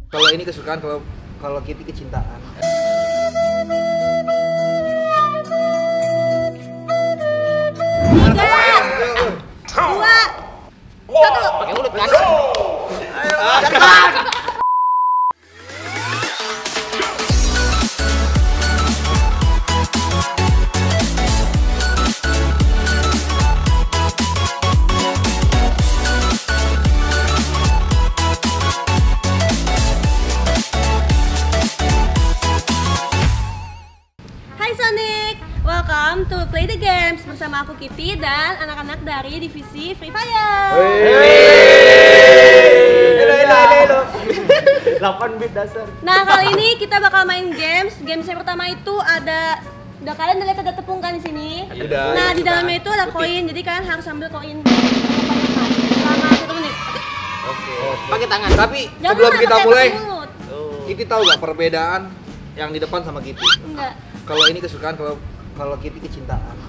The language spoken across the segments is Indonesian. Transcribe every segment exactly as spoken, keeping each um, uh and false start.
Kalau ini kesukaan, kalau kalau Kitty kecintaan. Tiga, dua, satu. Pakai mulut kan? Ayo. Hai Sonic, welcome to Play the Games bersama aku Kitty dan anak-anak dari divisi Free Fire. Halo, halo, halo. delapan bit dasar. Nah kali ini kita bakal main games. Games yang pertama itu ada, udah kalian udah lihat ada tepung kan di sini. Udah. Nah di dalamnya itu ada koin, jadi kalian harus ambil koin selama satu menit. Oke. Pakai tangan. Tapi Jangan sebelum lah, kita pakai mulai, mulut. Kitty tahu nggak perbedaan yang di depan sama Kitty? Enggak. Kalau ini kesukaan, kalau kalau Kitty kecintaan.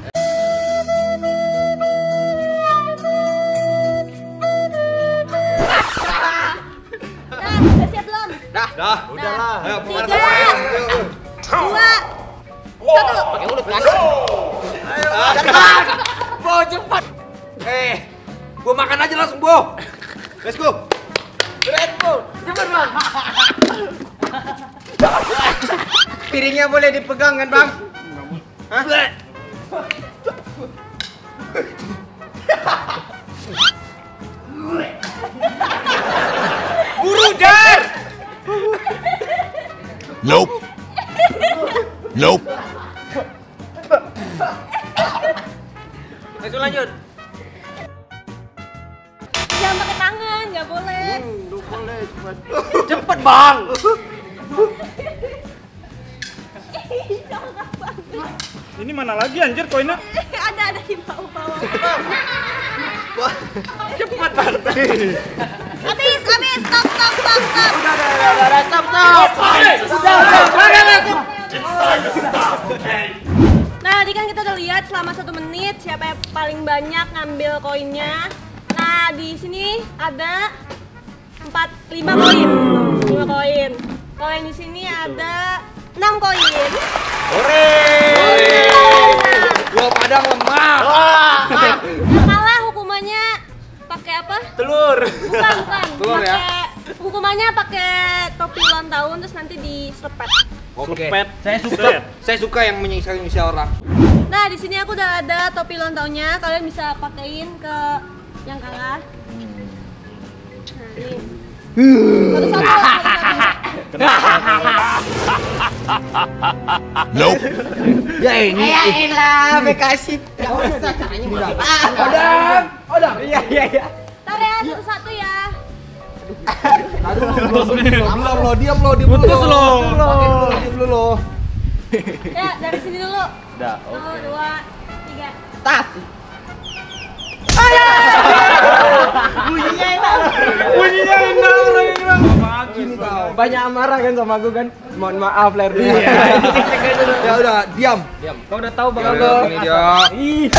Nah, udah siap belum? Dah, dah. Udahlah. Ayo, pemanas Tiga. apa? Ayo, ayo, ayo. Dua, satu. Pakai mulut kan? Ayo, Bo, cepat. Eh, gua makan aja langsung, Bo. Let's go. Red Bull. Cepat, Bang. Piringnya boleh dipegang kan, Bang? Hah? Buru, Jar. Nope. Nope. Langsung lanjut. Jangan pakai tangan, nggak boleh. Lu boleh cepat. Cepet, Bang. Ini mana lagi anjir koinnya? ada ada di bawah-bawah. Cepet, Bang. Habis, habis, stop, stop, stop, stop. Udah, udah, udah, udah, stop, stop. Nah, tadi kan kita udah lihat selama satu menit siapa yang paling banyak ngambil koinnya. Nah, di sini ada empat, lima koin, lima koin. Kalau yang di sini ada enam koin. Hore. Gua padang lemah. Yang kalah hukumannya pakai apa? Telur. Bukan, bukan. Telur ya? Pakai hukumannya pakai topi ulang tahun terus nanti disepet. Oke. Supet. Saya suka. Saya suka yang menyiksa-nyiksa orang. Nah, di sini aku udah ada topi ulang tahunnya. Kalian bisa pakein ke yang kalah. Nah, ini. Satu-satu, satu-satu. Nope. Ya ini. Ya elah, bekasih. Enggak usah caranya mudah. Odang. Odang. Iya, iya, iya. Ntar ya, satu-satu ya. Aduh, belum lo, diam lo, diam Putus lo. Pakai dulu, diam dulu lo. Ya, dari sini dulu. Udah, Satu, dua, tiga. start. Bunyinya enak. Bunyinya enak orang yang bilang. Gini tau. Banyak amarah kan sama aku kan. Mohon maaf lahir dulu. Ya udah, diam. Kau udah tahu Bang Ya Aldo. udah, ini dia. Ih.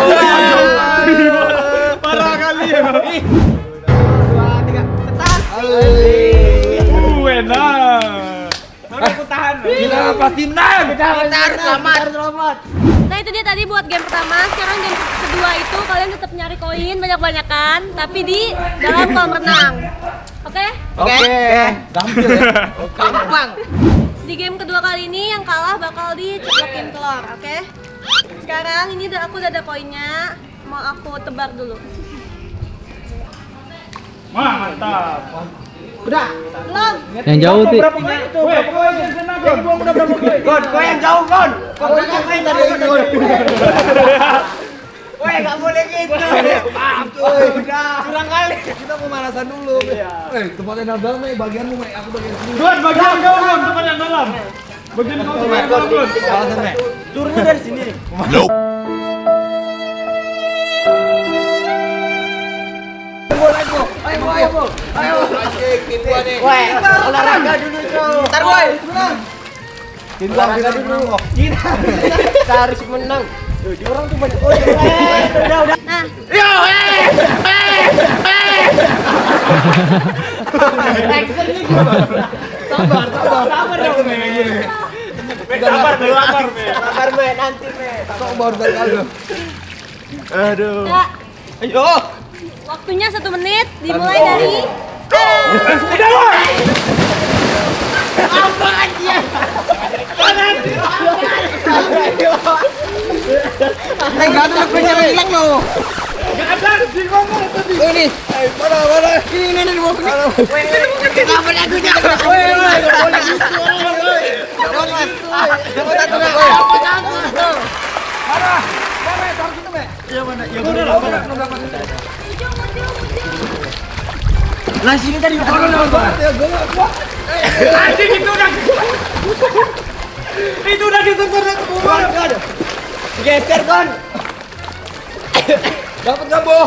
Parah kali ya. Dua, tiga, tetan. Uh, enak. Mana aku tahan. Kita pasti menang. Kita harus selamat. Selamat. Nah, itu dia tadi buat game pertama. Sekarang game kedua itu kalian tetap nyari koin banyak-banyakan, tapi di dalam kolam renang. Oke? Oke. Gampil ya. Gampang. Di game kedua kali ini yang kalah bakal diceplokin telur, oke? Sekarang ini udah aku udah ada koinnya, mau aku tebar dulu. Wah, mantap. Udah. Belum? Yang jauh tuh. Berapa koin itu? Berapa koin? Yang buang udah berapa koin? Gon, kau yang jauh, Gon. Kau berapa koin tadi? Woi, enggak boleh gitu. Maaf, udah. Curang kali. Kita pemanasan dulu. Eh, tempatnya nabang nih, bagianmu, Mek. Aku bagian sini. Gon, bagian kau Gon, tempat yang dalam. Bagian kau tempat yang dalam Gon. Pemanasan, Mek. Turunnya dari sini. Nope. Ayo, ayo, ayo. Ayo. Anjing, gua nih. Woi, olahraga dulu, Cok. Bentar, woi. Olahraga dulu. Kita kita harus menang. Orang tuh banyak koin. Udah, udah. Nah, Yo, eh. Eh. Eh. Action nih. Sabar, sabar. Sabar dong, Me. Sabar, Me, sabar, Me. Sabar, Me, nanti, Me. Kok baru kali lo. Aduh. Kak, Ayo. waktunya satu menit dimulai dari sekarang. Udah, Wak. Apa aja? Eh, gak ada lagunya hilang lo. Gak ada, di ngomong tadi. Ini, mana mana? Ini ini ini mau kena. Kita apa lagunya? Woi, woi, enggak boleh gitu. Enggak boleh. Jangan satu lagi. Apa campur? Mana? Mana taruh situ, Me? Iya mana? Ya udah, mana? Ujung, ujung, ujung. Lah sini tadi taruh dulu. Ya gua gua. Anjing itu udah. Itu udah disentuh semua. Geser, Kon. Dapat enggak, Bo?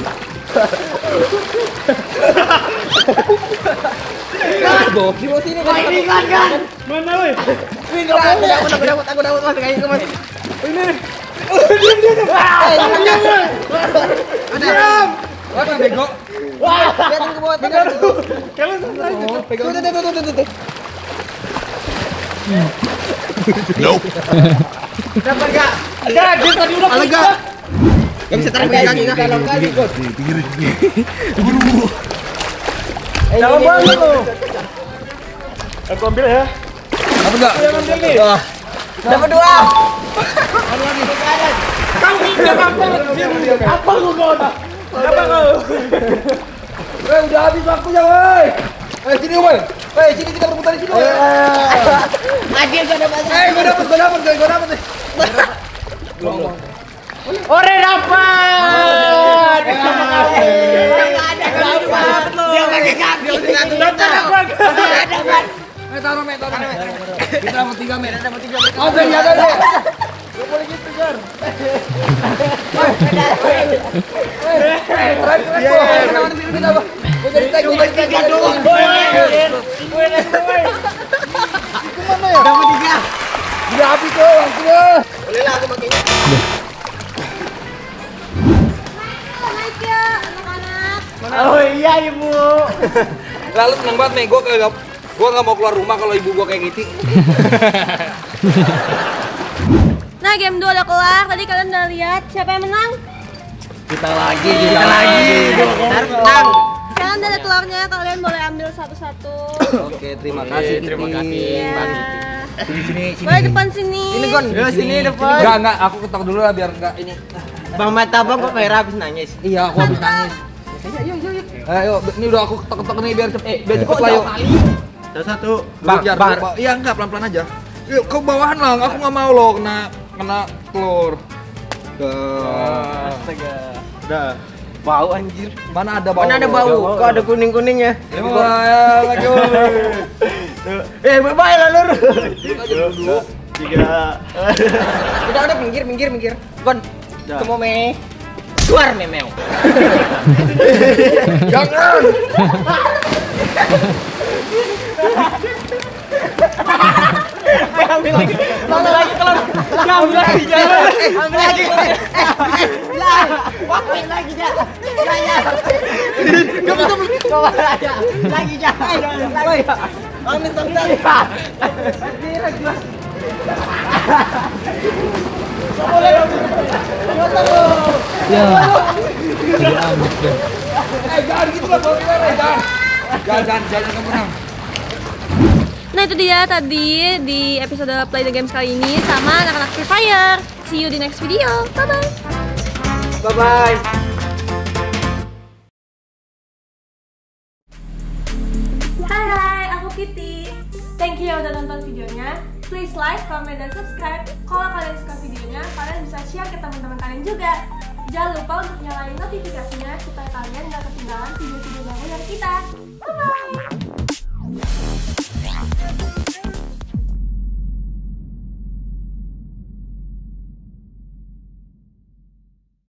Bo, di sini kan. Ini kan kan. Mana, woi? Ini enggak boleh. Aku dapat dapat aku dapat Mas kayak Mas. Ini. Diam, diam, diam. Diam, woi. Diam. Waduh bego. Wah, datang ke bawah tengah. Kalian selesai. Oh, pegang. Tuh, tuh, tuh, tuh, tuh. Nope. Dapat enggak? Enggak, dia tadi udah Ada enggak? Enggak bisa tarik pegang kaki enggak? Dalam kaki, Kok. Dalam banget lo. Aku ambil ya. Dapat enggak? Yang ambil nih. Dapat dua. Kau ini apa? Apa lu kau? Apa kau? Eh, udah habis waktunya, woi. Eh, sini, woi. Eh, sini kita berputar di sini, woi. Adik gua dapat. Eh, gua dapat, gua dapat, gua dapat. Belum. Ore dapat. Terima kasih. Enggak ada dapat. Dia pakai kaki. Dapat. Dapat. Eh, taruh, Me, taruh, Me. Kita dapat tiga, Me. Dapat tiga. Oh, ya ada, deh. Gak boleh gitu, Jar. Woi. Eh, keren, keren. Kenapa sini kita, Bang? Gua jadi tag, gua jadi tag doang. Gimana ya? Dapat tiga. Udah habis tuh waktunya. Boleh lah aku makainya. Naik ya, anak-anak. Oh iya, Ibu. Lalu seneng banget nih, gue kagak gue nggak mau keluar rumah kalau ibu gue kayak gitu. Nah, game dua udah kelar. Tadi kalian udah lihat siapa yang menang? Kita lagi, kita lagi. Harus menang. Sekarang udah ada telurnya, kalian boleh ambil satu-satu. Oke, terima kasih. terima Titi. kasih. Iya. Sini sini sini. Boleh depan sini. Ini Gon, ya sini depan. Enggak enggak, aku ketok dulu lah biar enggak ini. Bang Mata Bang kok merah habis nangis. Iya, aku habis nangis. Ayo, ayo, ayo. Ayo, ini udah aku ketok-ketok nih biar cepet. Eh, biar cepet Kok lah yuk. jauh kali? Satu satu. Bang, bar. Iya enggak, pelan-pelan aja. Yuk, ke bawahan lah. Aku nggak mau loh kena kena telur. Tuh. Astaga. Udah. Bau anjir. Mana ada bau? Mana ada bau? Kok ada kuning-kuningnya? Ya, ya, lagi. Eh, bye-bye lah, Lur. Dulu. Tiga. Udah, udah minggir, minggir, minggir. Gon, ketemu Me. Keluar memeo. Jangan. Ambil lagi. Ambil lagi kalau ambil lagi jangan. Ambil lagi. Lah, ambil lagi jangan. Jangan. Coba coba. Coba aja. Lagi jangan. Lagi. Ambil tanggal. Lagi lagi. Boleh. Ya. Jadi amat deh. Eh, jangan gitu lah, bawa kita, jangan. Jangan, jangan, jangan kamu menang. Nah, itu dia tadi di episode Play the Games kali ini sama anak-anak Free Fire. See you di next video. Bye-bye. Bye-bye. Hai hai, aku Kitty. Thank you udah nonton videonya. Please like, comment, dan subscribe. Kalau kalian suka videonya, kalian bisa share ke teman-teman kalian juga. Jangan lupa untuk nyalain notifikasinya supaya kalian gak ketinggalan video